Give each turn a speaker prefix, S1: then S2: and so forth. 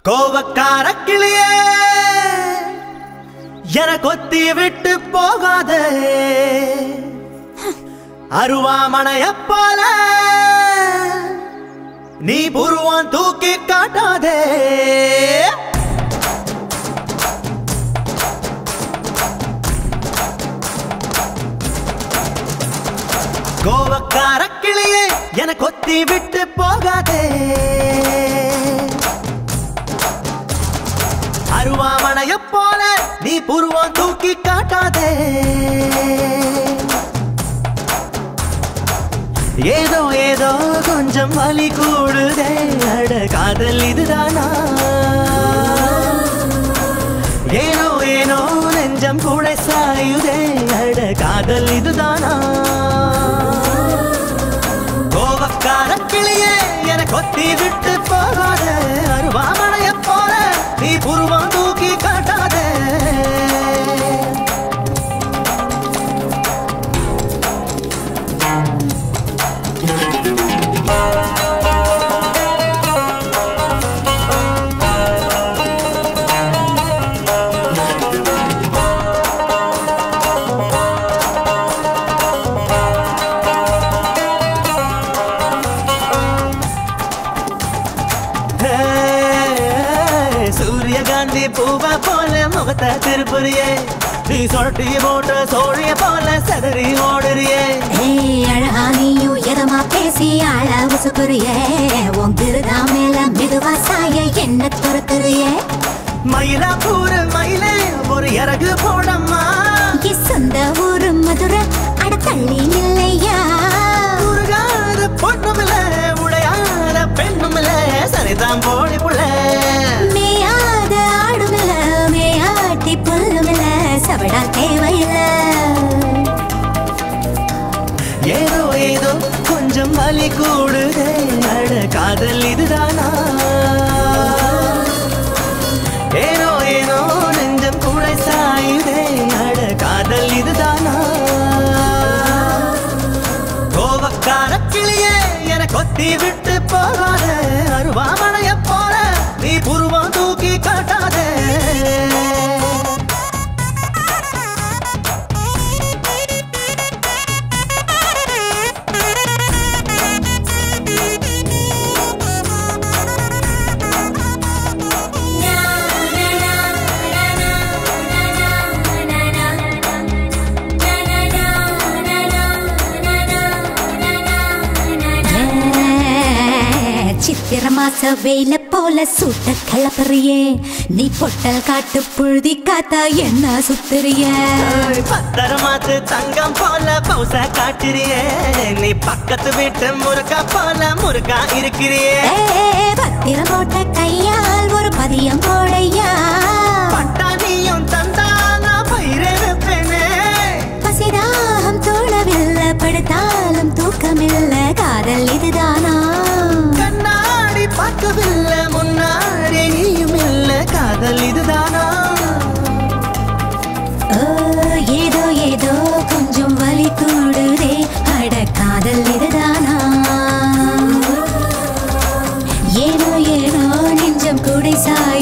S1: கோவக்கார கிளியே என கொத்தி விட்டு போகாதே அருவாமனைய போல நீ புருவம் தூக்கி காட்டாதே கோவக்கார கிளியே என கொத்தி விட்டு போகாதே அருவாமனைய போல நீ புருவம் தூக்கி காட்டாதே ஏதோ ஏதோ கொஞ்சம் வலி கூடுதே அட காதல் இதுதானா ஏனோ ஏனோ நெஞ்சம் கூட சாயுதே அட காதல் இதுதானா கோவக்கார கிளியே என கொத்தி விட்டு போகாதே அருவாமனைய போல நீ புருவம் தூக்கி காட்டாதே சூரியகாந்தி பூவா போல முகத்தை திருப்புறியே நீ சொட்டி போட்ட சோழிய போல சதறி ஓடுறியே
S2: அழகா நீயும் எதமா பேசி ஆள உசுக்குறியே உங்கிருதா மேல மெதுவா சாய என்ன துரத்துறியே
S1: மயிலா பூரு மயிலே ஒரு இறகு போடம்மா
S2: சொந்த ஊரு மதுரை அட தள்ளி இல்லையா
S1: உருகாத பொண்ணுமில்ல உடையாத பெண்ணுமில்ல சரிதான் போடி புள்ள
S2: மேயாத ஆடுமில்ல மேயாட்டி புல்லுமில்ல சவடா தேவையில்ல
S1: ஏதோ ஏதோ கொஞ்சம் வலி கூடுதே அட காதல் இதுதானா ஏனோ ஏனோ நெஞ்சம் கூட சாயுதே அட காதல் இதுதானா கோவக்கார கிளியே என கொத்தி விட்டு போகாதே அருவாமனைய போல நீ புருவம் தூக்கி காட்டாதே
S2: சித்திர மாச வெயில போல சூட்ட கிளப்புறியே நீ பொட்டல் காட்டு புழுதி காத்தா என்ன சுத்துறிய
S1: பத்தரமாத்து தங்கம் போல பௌச காட்டுறியே நீ பக்கத்து வீட்டு முருகா போல முருகா இருக்கிறியே
S2: பத்திரம் போட்ட கையால் ஒரு பதியம் போடையா
S1: பட்டாணியும் தந்தானா பயிரெடுப்பேனே
S2: பசிதாகம் தோழவில்லை படுத்தாலும் தூக்கமில்ல காதல் இதுதானா
S1: கண்ணாடி பார்க்கவில்லை முன்னாடி நீயும் இல்ல காதல் இதுதானா
S2: ஏதோ ஏதோ கொஞ்சம் வலி கூடுதே அட காதல் இதுதானா ஏனோ ஏனோ நெஞ்சம் கூட சாய்